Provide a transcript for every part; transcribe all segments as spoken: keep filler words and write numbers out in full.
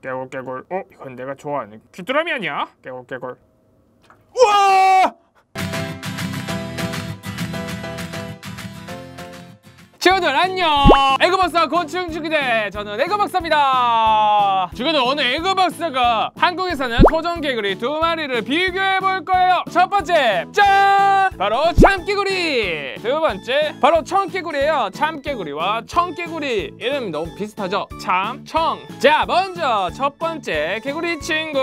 깨골 깨골. 어? 이건 내가 좋아하는 귀뚜라미 아니야? 깨골 깨골. 우와! 친구들 안녕! 에그박사 곤충 주기대, 저는 에그박사입니다. 친구들, 오늘 에그박사가 한국에 사는 토종개구리 두 마리를 비교해 볼 거예요. 첫 번째, 짠! 바로 참개구리. 두 번째, 바로 청개구리예요. 참개구리와 청개구리 이름이 너무 비슷하죠? 참, 청. 자, 먼저 첫 번째 개구리 친구.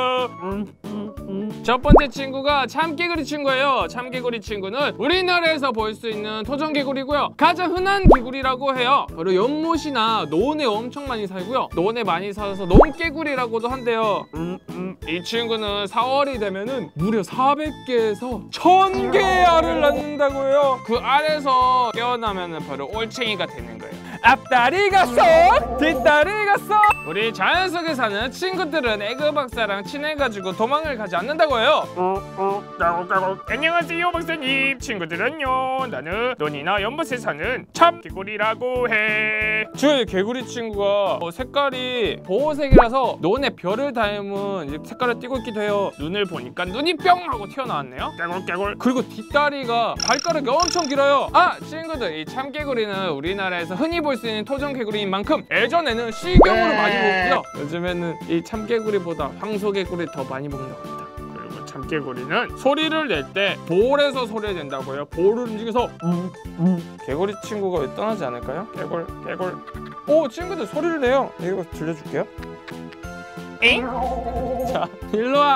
첫 번째 친구가 참개구리 친구예요. 참개구리 친구는 우리나라에서 볼 수 있는 토종개구리고요. 가장 흔한 개구리라고 해요. 바로 연못이나 논에 엄청 많이 살고요. 논에 많이 살아서 논개구리라고도 한대요. 음, 음. 이 친구는 사월이 되면은 무려 사백 개에서 천 개의 알을 낳는다고 해요. 그 알에서 깨어나면은 바로 올챙이가 되는 거예요. 앞다리 갔어, 뒷다리 갔어. 우리 자연 속에 사는 친구들은 에그박사랑 친해가지고 도망을 가지 않는다고 해요. 어, 어, 까고 까고. 안녕하세요 박사님. 친구들은요, 나는 논이나 연못에 사는 참개구리라고 해. 주위에 개구리 친구가 어, 색깔이 보호색이라서 논에 별을 닮은 색깔을 띠고 있기도 해요. 눈을 보니까 눈이 뿅 하고 튀어나왔네요. 깨골 깨골. 그리고 뒷다리가 발가락이 엄청 길어요. 아, 친구들, 이 참개구리는 우리나라에서 흔히 볼 수 있는 토종개구리인 만큼 예전에는 식용으로 많이 먹고요. 요즘에는 이 참개구리보다 황소개구리 더 많이 먹는다고 합니다. 그리고 참개구리는 소리를 낼 때 볼에서 소리를 낸다고 해요. 볼을 움직여서 음, 음. 개구리 친구가 왜 떠나지 않을까요? 개골 개골. 오, 친구들 소리를 내요. 이거 들려줄게요. 엥? 자, 일로와.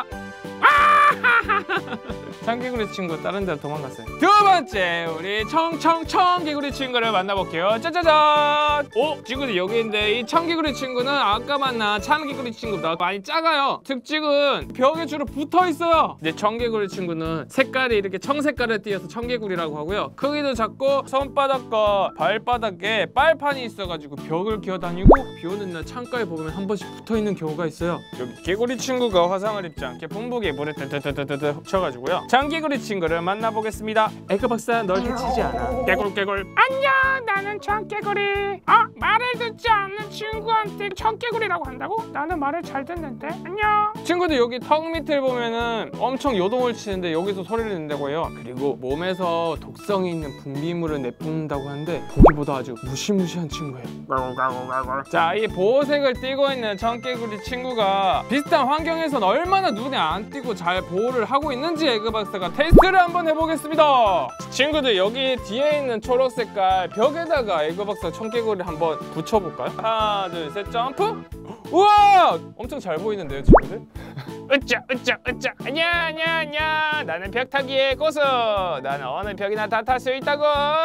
참개구리 친구 다른 데로 도망갔어요. 두 번째, 우리 청청청 개구리 친구를 만나볼게요. 짜자잔! 오, 친구들 여기 있는데 이 청개구리 친구는 아까 만난 참개구리 친구보다 많이 작아요. 특징은 벽에 주로 붙어 있어요. 근데 청개구리 친구는 색깔이 이렇게 청색깔을 띄어서 청개구리라고 하고요. 크기도 작고 손바닥과 발바닥에 빨판이 있어가지고 벽을 기어다니고 비 오는 날 창가에 보면 한 번씩 붙어 있는 경우가 있어요. 여기 개구리 친구가 화상을 입지 않게 분부기에 물에 뜨뜨뜨뜨뜨 훔쳐가지고요. 참개구리 친구를 만나보겠습니다. 에그박사 널 해치지 않아. 깨골 깨골. 안녕, 나는 청개구리. 아, 말을 듣지 않는 친구한테 청개구리라고 한다고? 나는 말을 잘 듣는데. 안녕. 친구들, 여기 턱 밑을 보면은 엄청 요동을 치는데 여기서 소리를 낸다고 해요. 그리고 몸에서 독성이 있는 분비물을 내뿜는다고 하는데 보기보다 아주 무시무시한 친구예요. 자, 이 보호색을 띠고 있는 청개구리 친구가 비슷한 환경에선 얼마나 눈에 안 띄고 잘 보호를 하고 있는지 에그박사가 테스트를 한번 해보겠습니다. 친구들, 여기 뒤에 있는 초록 색깔 벽에다가 에그박사 청개구리를 한번 붙여볼까요? 하나 둘 셋 점프. 우와, 엄청 잘 보이는데요 친구들? 으짜 으짜 으짜. 안녕 안녕 안녕. 나는 벽타기의 고수. 나는 어느 벽이나 다 탈 수 있다고.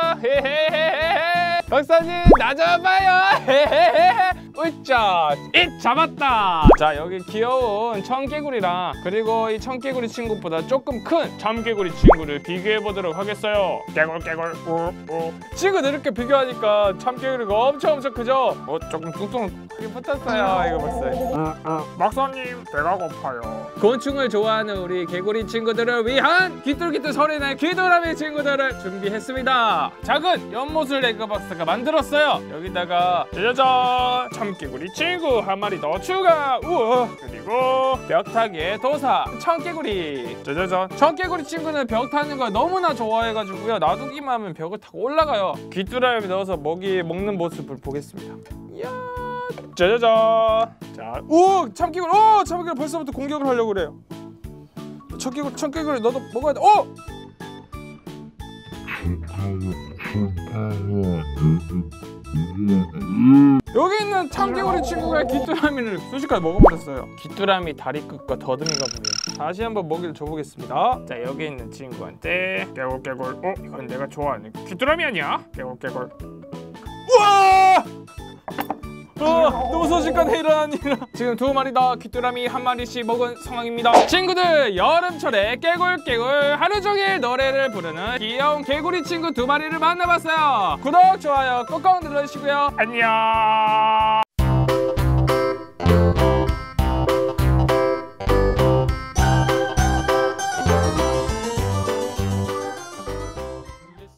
헤헤헤헤. 박사님, 나 잡아요. 헤헤헤헤. 으짜, 잇, 잡았다. 자, 여기 귀여운 청개구리랑 그리고 이 청개구리 친구보다 조금 큰 참개구리 친구를 비교해 보도록 하겠어요. 깨골 깨골. 오, 오. 친구들 이렇게 비교하니까 참개구리가 엄청 엄청 크죠? 어, 조금 뚱뚱하게 붙었어요 이거 봤어요. 응, 응. 박사님, 배가 고파요. 곤충을 좋아하는 우리 개구리 친구들을 위한 귀뚤귀뚤 소리나는 귀뚜라미 친구들을 준비했습니다. 작은 연못을 에그박사가 만들었어요. 여기다가 짜자잔, 참개구리 친구 한 마리 더 추가. 우와. 그리고 벽타기의 도사 청개구리. 짜자잔. 청개구리 친구는 벽 타는 걸 너무나 좋아해가지고요, 놔두기만 하면 벽을 타고 올라가요. 귀뚜라미 넣어서 먹이 먹는 모습을 보겠습니다. 이야. 짜자잔. 자, 오, 참개구리. 오, 참개구리 벌써부터 공격을 하려고 그래요. 청개구리, 청개구리 너도 먹어야 돼. 오! 여기 있는 참개구리 친구가 귀뚜라미를 순식간에 먹어버렸어요. 귀뚜라미 다리 끝과 더듬이가 보여요. 다시 한번 먹이를 줘보겠습니다. 자, 여기 있는 친구한테 깨골 깨골. 어? 이건 내가 좋아하는 귀뚜라미 아니야? 깨골 깨골. 우와! 어, 너무 순식간에 일어난 일이라 지금 두 마리 다 귀뚜라미 한 마리씩 먹은 상황입니다. 친구들, 여름철에 깨골깨골 하루종일 노래를 부르는 귀여운 개구리 친구 두 마리를 만나봤어요. 구독, 좋아요 꼭꼭 눌러주시고요. 안녕.